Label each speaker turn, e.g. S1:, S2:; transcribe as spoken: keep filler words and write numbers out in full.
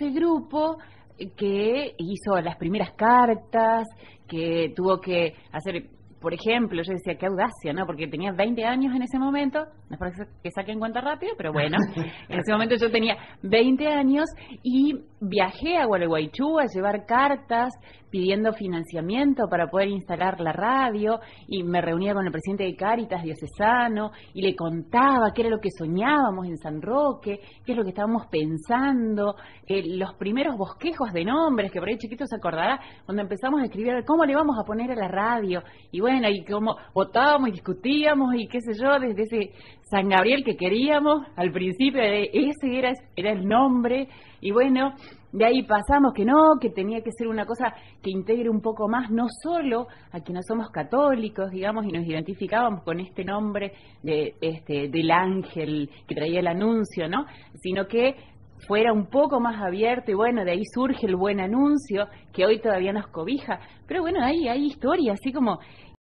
S1: ese grupo que hizo las primeras cartas, que tuvo que hacer, por ejemplo, yo decía, qué audacia, ¿no? Porque tenía veinte años en ese momento, no es para que saquen cuenta rápido, pero bueno, en ese momento yo tenía veinte años y viajé a Gualeguaychú a llevar cartas pidiendo financiamiento para poder instalar la radio, y me reunía con el presidente de Cáritas diocesano y le contaba qué era lo que soñábamos en San Roque, qué es lo que estábamos pensando, eh, los primeros bosquejos de nombres, que por ahí chiquito se acordará, cuando empezamos a escribir cómo le vamos a poner a la radio, y bueno, y cómo votábamos y discutíamos y qué sé yo, desde ese San Gabriel que queríamos al principio, ese era, era el nombre, y bueno, de ahí pasamos que no, que tenía que ser una cosa que integre un poco más, no solo a quienes somos católicos, digamos, y nos identificábamos con este nombre de este del ángel que traía el anuncio, ¿no? Sino que fuera un poco más abierto, y bueno, de ahí surge el buen anuncio, que hoy todavía nos cobija. Pero bueno, hay, hay historias, así como